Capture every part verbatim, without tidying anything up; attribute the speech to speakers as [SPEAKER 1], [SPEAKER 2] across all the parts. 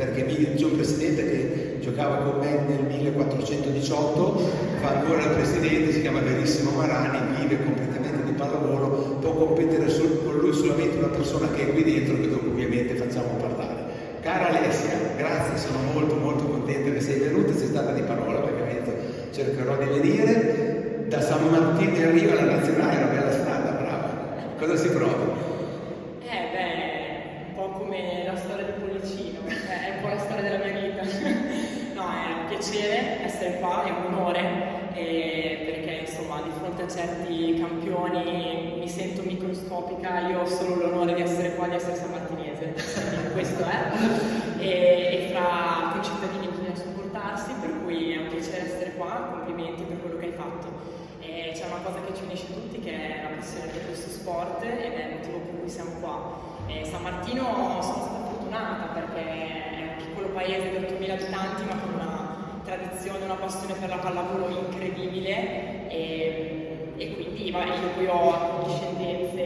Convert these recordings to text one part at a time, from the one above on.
[SPEAKER 1] perché c'è un presidente che giocava con me nel millequattrocentodiciotto, fa ancora il presidente, si chiama Verissimo Marani, vive completamente di pallavolo, può competere sul, con lui solamente una persona che è qui dentro, che dopo ovviamente facciamo parlare. Cara Alessia, grazie, sono molto molto contenta che sei venuta, sei stata di parola, perché mi ha detto cercherò di venire. Da San Martino in Riva alla Nazionale, una bella strada, brava. Cosa si prova?
[SPEAKER 2] Eh beh, un po' come la storia del Pollicino, è un po' la storia della mia vita. No, è un piacere essere qua, è un onore, eh, perché insomma di fronte a certi campioni mi sento microscopica, io ho solo l'onore di essere qua, di essere sammartinese, questo è, e, e fra concittadini bisogna supportarsi, per cui è un piacere essere qua, complimenti per quello che hai fatto. E c'è una cosa che ci unisce tutti, che è la passione per questo sport, ed è il motivo per cui siamo qua. E San Martino sono stata fortunata perché è un piccolo paese di ottomila abitanti, ma con una tradizione, una passione per la pallavolo incredibile, e, e quindi vabbè, io poi ho discendenze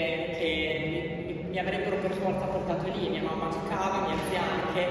[SPEAKER 2] che mi, mi avrebbero per forza portato lì, mia mamma giocava, mia zia anche,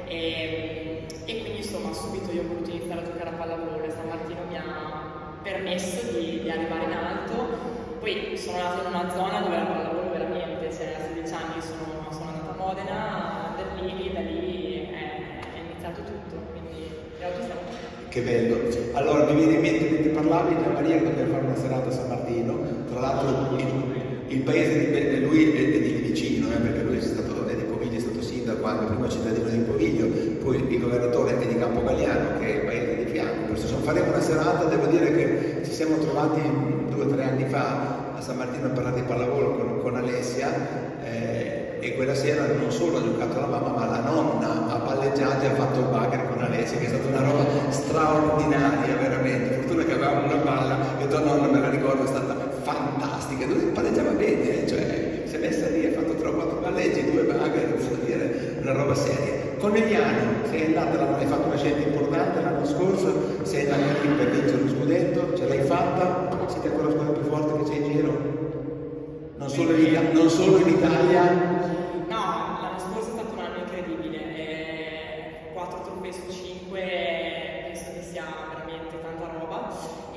[SPEAKER 2] e, e quindi insomma subito io ho voluto iniziare a giocare a pallavolo e San Martino mi ha permesso di, di arrivare in alto. Poi sono nata in una zona dove la pallavolo veramente, cioè a sedici anni sono, sono andata a Modena, a Berlini, da lì è, è iniziato tutto, quindi da oggi siamo qui.
[SPEAKER 1] Che bello. Allora mi viene in mente mentre parlavi Gian Maria che dobbiamo fare una serata a San Martino, tra l'altro il, il paese di lui è, è di vicino, eh, perché lui è stato è di Poviglio, è stato sindaco, quando prima cittadino di Poviglio, poi il governatore è di Campogalliano, che è il paese di fianco. Perciò faremo una serata, devo dire che ci siamo trovati due o tre anni fa a San Martino a parlare di pallavolo con, con Alessia, eh, e quella sera non solo ha giocato la mamma, ma la nonna ha palleggiato e ha fatto il bugger con Alessia, che è stata una roba straordinaria, veramente. Fortuna che avevamo una palla e tua nonna, me la ricordo, è stata fantastica. Lui palleggiava bene, eh, cioè si è messa lì, ha fatto tre o quattro palleggi, due bugger, posso dire, una roba seria. Conegliano, sei andata, hai fatto una scelta importante l'anno scorso, sei andata qui per vincere lo scudetto, ce l'hai fatta, siete ancora la squadra più forte che c'è in giro? Non solo in, non solo in Italia?
[SPEAKER 2] No, l'anno scorso è stato un anno incredibile, eh, quattro trofei su cinque, penso che sia veramente tanta roba,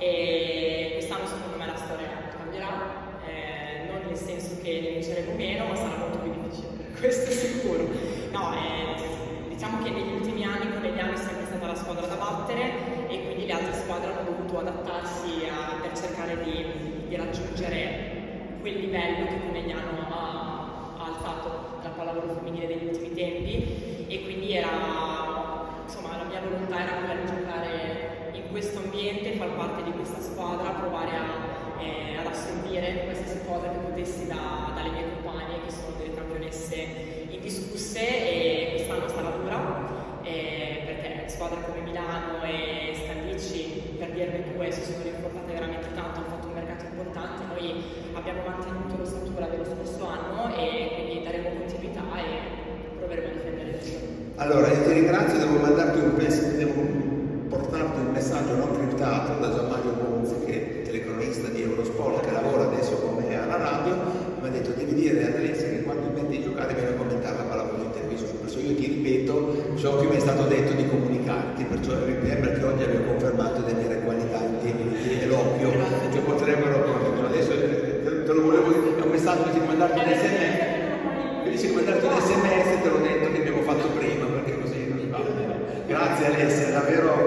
[SPEAKER 2] e quest'anno secondo me la storia cambierà, eh, non nel senso che ne vinceremo meno, ma sarà molto più difficile, questo è sicuro. No, eh, diciamo che negli ultimi anni Conegliano è sempre stata la squadra da battere, e quindi le altre squadre hanno dovuto adattarsi a, per cercare di, di raggiungere quel livello che Conegliano ha, ha alzato nella pallavolo femminile degli ultimi tempi, e quindi era, insomma, la mia volontà era quella di giocare in questo ambiente, far parte di questa squadra, provare a, eh, ad assorbire qualsiasi cosa che potessi da, dalle mie compagne, che sono delle campionesse indiscusse, e quest'anno sarà dura, eh, perché squadre come Milano e Scandicci, per dirne due, si sono rinforzate veramente tanto, hanno fatto un mercato importante. Noi abbiamo mantenuto l'ossatura dello scorso anno e quindi daremo continuità e proveremo a difendere il titolo.
[SPEAKER 1] Allora, io ti ringrazio, devo mandarti un messaggio, devo portarti un messaggio non criptato da Gian Mario Bonzi, che è telecronista di Eurosport, che lavora adesso con me alla radio. Mi ha detto: devi dire ad Alessia che quando inventa di giocare viene a commentare la pallavolo in televisione. Perciò io ti ripeto ciò che mi è stato detto di comunicarti, perciò perché oggi avevo confermato di avere qualità di eloquio che potrebbero, adesso te lo volevo dire, è un messaggio che ti mandarti un sms, invece di mandarti un sms te l'ho detto che abbiamo fatto prima, perché così non sbaglio. Grazie Alessia, davvero.